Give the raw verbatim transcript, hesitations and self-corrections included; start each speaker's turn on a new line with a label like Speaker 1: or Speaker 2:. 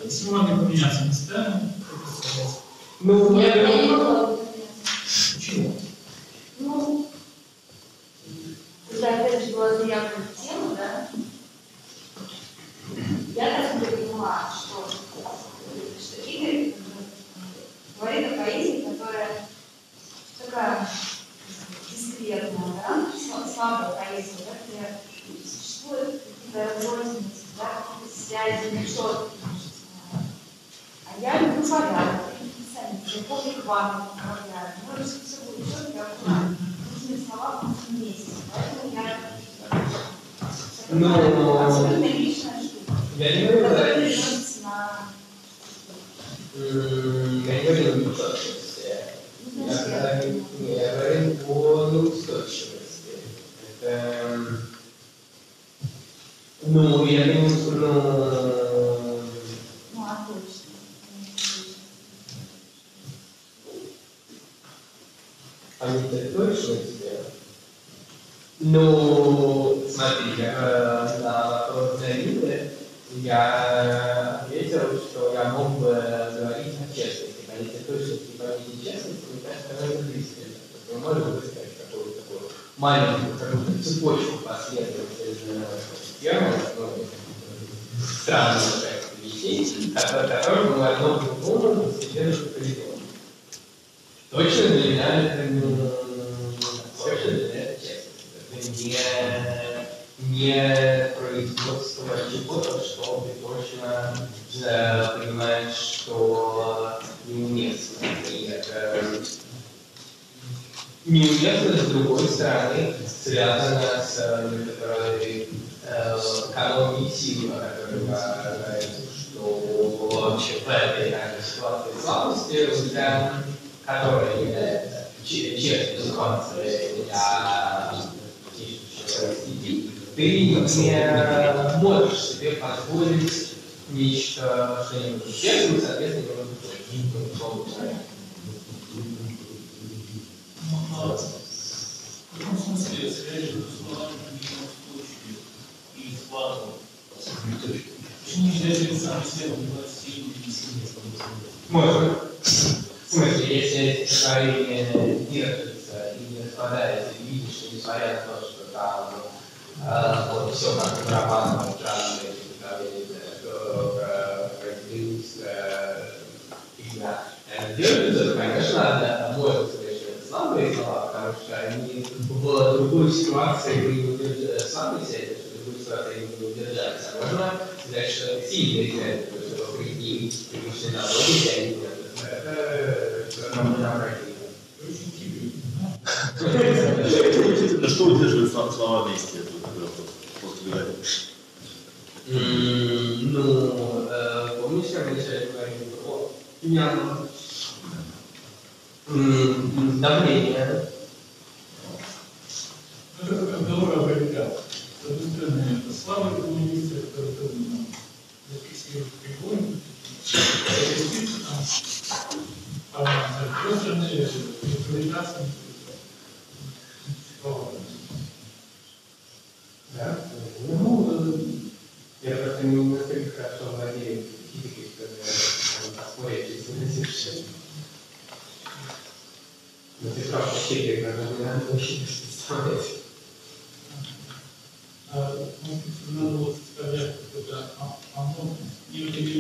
Speaker 1: Если можно поменяться местами, как сказать?
Speaker 2: Ну,
Speaker 3: я не могла.
Speaker 1: Почему?
Speaker 3: Ну, когда опять же была заявка в тему, да, я так не поняла, что, что Игорь говорит о поэзии, которая такая дискретная, да, слабая поэзия, да, где существует какие-то разрозненности, да, какие-то связи, нечеткие. А я люблю порядок, я помню к вам управляю, но если все будет четко, аккуратно, нужные слова в нужном месте, поэтому я
Speaker 2: ну,
Speaker 3: абсолютно личная штука,
Speaker 2: я не говорю,
Speaker 3: которая
Speaker 2: да,
Speaker 3: переносится на...
Speaker 2: я не говорю о неустойчивости. Я, я говорю о неустойчивости. Это, ну, я думаю, ну,
Speaker 3: Ну, а точно.
Speaker 2: о неточности. Ну, смотри, я, на вопрос Давида я ответил, что я мог бы говорить о честности. О неточности и о нечестности, мне кажется, это близко. Мы можем представить какую-то такую маленькую какую-то цепочку последовательных фермов, ну, странных вещей, которые мы одно к другому постепенно придумали. Точно для меня это не точно для меня это честность. Это не, не производство чего-то, что ты точно э, понимаешь, что неуместно. И это неуместно, с другой стороны, связано с некоторой э, экономией силы, о которой я говорил, что вообще в этой ситуации слабости для которая является честной ситуацией для пишущего сети, ты не можешь себе позволить нечто, что-нибудь честное, соответственно, не может быть условно.
Speaker 1: В каком смысле связь между словами и складом? Почему нельзя сделать сам себя сильным и сильным?
Speaker 2: Можно. В смысле, если стихотворение держится и не распадается, и видишь, что несмотря на то, что там э, вот все как в романах, странные стихотворения, что характеристика фигня держится, то, конечно, надо, можно сказать, что это слабые слова, потому что они в другой ситуации бы не удержали слабые себя, что в другой ситуации они бы не удержались. А можно сказать, что это сильные себя, потому что вокруг них привычные налоги, и они не это нам не обратили.
Speaker 4: Да что удерживает слова вместе?
Speaker 2: Ну, помнишь, как мы вначале говорили про пьяну? Давление.
Speaker 1: Это разговор об олигархах. С одной стороны, это слабые коммунисты, которые зафиксируют прикольно, а с другой стороны, имплементация.
Speaker 2: Да? Ну, я просто не настолько хорошо владею физикой, чтобы поспорить, если не совершенно. Но ты прав, вообще, как не надо вообще представлять.
Speaker 1: Надо вот сказать, что оно не